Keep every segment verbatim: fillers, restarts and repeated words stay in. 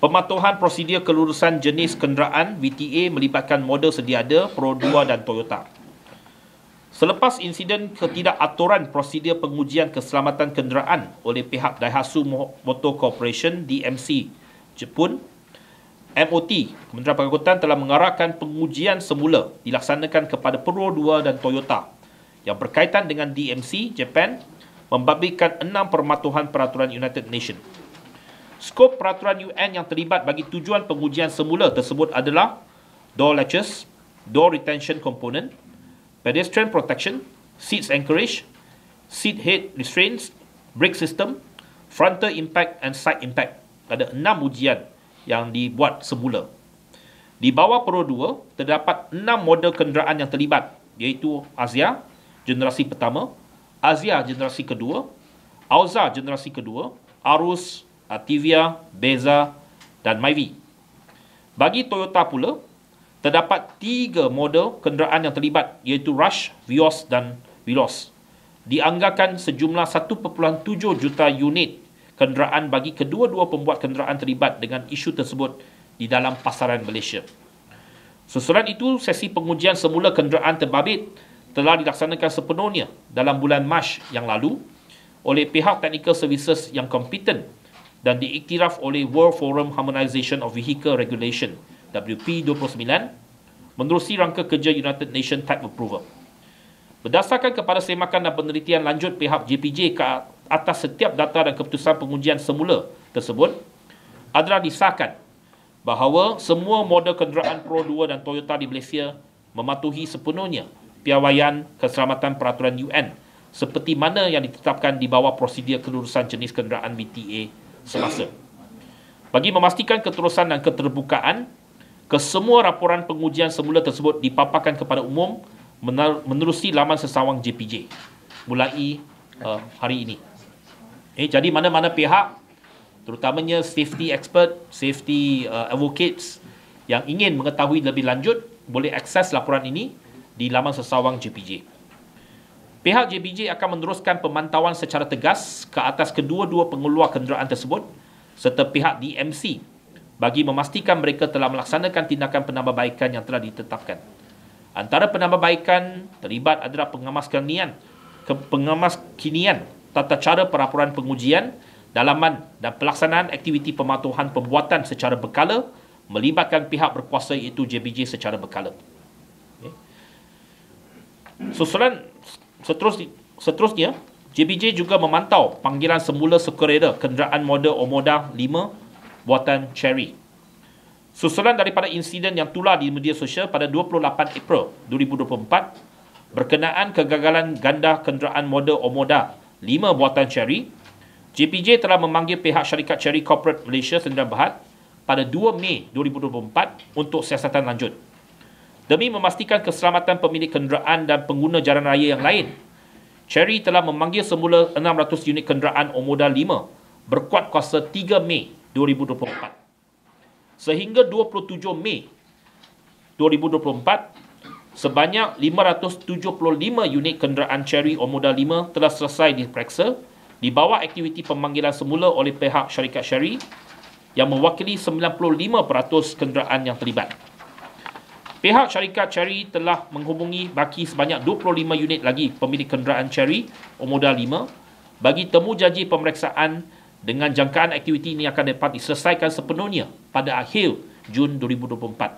Pematuhan prosedur kelulusan jenis kenderaan V T A melibatkan model sedia ada Perodua dan Toyota. Selepas insiden ketidakaturan prosedur pengujian keselamatan kenderaan oleh pihak Daihatsu Motor Corporation D M C Jepun, M O T, Kementerian Pengangkutan telah mengarahkan pengujian semula dilaksanakan kepada Perodua dan Toyota yang berkaitan dengan D M C Japan membabitkan enam permatuhan peraturan United Nations. Skop peraturan U N yang terlibat bagi tujuan pengujian semula tersebut adalah door latches, door retention component, pedestrian protection, seats anchorage, seat head restraints, brake system, frontal impact and side impact. Ada enam ujian yang dibuat semula. Di bawah Perodua, terdapat enam model kenderaan yang terlibat, iaitu Asia generasi pertama, Asia generasi kedua, Auza generasi kedua, Arus, Ativia, Beza dan Myvi. Bagi Toyota pula, terdapat tiga model kenderaan yang terlibat, iaitu Rush, Vios dan Veloz. Dianggarkan sejumlah satu perpuluhan tujuh juta unit kenderaan bagi kedua-dua pembuat kenderaan terlibat dengan isu tersebut di dalam pasaran Malaysia. Susulan itu, sesi pengujian semula kenderaan terbabit telah dilaksanakan sepenuhnya dalam bulan Mac yang lalu oleh pihak Technical Services yang kompeten dan diiktiraf oleh World Forum Harmonization of Vehicle Regulation W P dua puluh sembilan menerusi rangka kerja United Nations Type Approval. Berdasarkan kepada semakan dan penelitian lanjut pihak J P J ke atas setiap data dan keputusan pengujian semula tersebut, adalah disahkan bahawa semua model kenderaan Perodua dan Toyota di Malaysia mematuhi sepenuhnya piawaian keselamatan peraturan U N seperti mana yang ditetapkan di bawah prosedur kelulusan jenis kenderaan V T A semasa. Bagi memastikan keterusan dan keterbukaan, kesemua laporan pengujian semula tersebut dipaparkan kepada umum menerusi laman sesawang J P J mulai uh, hari ini. Eh, jadi mana-mana pihak, terutamanya safety expert, safety uh, advocates yang ingin mengetahui lebih lanjut, boleh akses laporan ini di laman sesawang J P J. Pihak J P J akan meneruskan pemantauan secara tegas ke atas kedua-dua pengeluar kenderaan tersebut serta pihak D M C bagi memastikan mereka telah melaksanakan tindakan penambahbaikan yang telah ditetapkan. Antara penambahbaikan terlibat adalah pengemaskinian, pengemaskinian tata cara pelaporan pengujian, dalaman dan pelaksanaan aktiviti pematuhan pembuatan secara berkala melibatkan pihak berkuasa iaitu J P J secara berkala. Okay. Susulan Seterusnya, seterusnya, J P J juga memantau panggilan semula sukarela kenderaan model Omoda lima buatan Chery. Susulan daripada insiden yang tular di media sosial pada dua puluh lapan April dua ribu dua puluh empat berkenaan kegagalan ganda kenderaan model Omoda lima buatan Chery, J P J telah memanggil pihak syarikat Chery Corporate Malaysia Sdn Bhd pada dua Mei dua ribu dua puluh empat untuk siasatan lanjut. Demi memastikan keselamatan pemilik kenderaan dan pengguna jalan raya yang lain, Chery telah memanggil semula enam ratus unit kenderaan Omoda lima berkuat kuasa tiga Mei dua ribu dua puluh empat. Sehingga dua puluh tujuh Mei dua ribu dua puluh empat, sebanyak lima ratus tujuh puluh lima unit kenderaan Chery Omoda lima telah selesai diperiksa di bawah aktiviti pemanggilan semula oleh pihak syarikat Chery yang mewakili sembilan puluh lima peratus kenderaan yang terlibat. Pihak syarikat Chery telah menghubungi baki sebanyak dua puluh lima unit lagi pemilik kenderaan Chery Omoda lima bagi temu janji pemeriksaan dengan jangkaan aktiviti ini akan dapat diselesaikan sepenuhnya pada akhir Jun dua ribu dua puluh empat.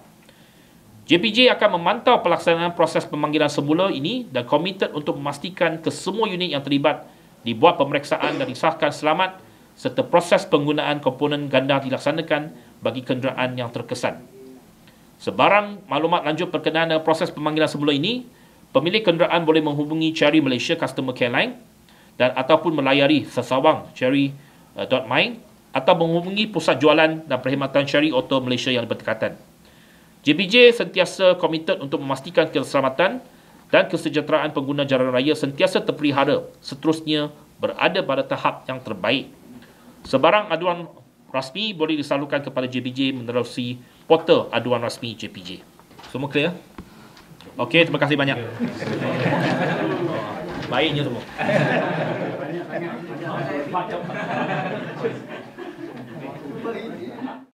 J P J akan memantau pelaksanaan proses pemanggilan semula ini dan komited untuk memastikan kesemua unit yang terlibat dibuat pemeriksaan dan disahkan selamat serta proses penggunaan komponen ganda dilaksanakan bagi kenderaan yang terkesan. Sebarang maklumat lanjut berkenaan dengan proses pemanggilan semula ini, pemilik kenderaan boleh menghubungi Chery Malaysia Customer Care Line dan ataupun melayari sesawang chery dot my atau menghubungi pusat jualan dan perkhidmatan Chery Auto Malaysia yang berdekatan. J P J sentiasa komited untuk memastikan keselamatan dan kesejahteraan pengguna jalan raya sentiasa terpelihara, seterusnya berada pada tahap yang terbaik. Sebarang aduan rasmi boleh disalurkan kepada J P J menerusi portal aduan rasmi J P J. Semua clear? Okey, terima kasih banyak. Baiknya semua.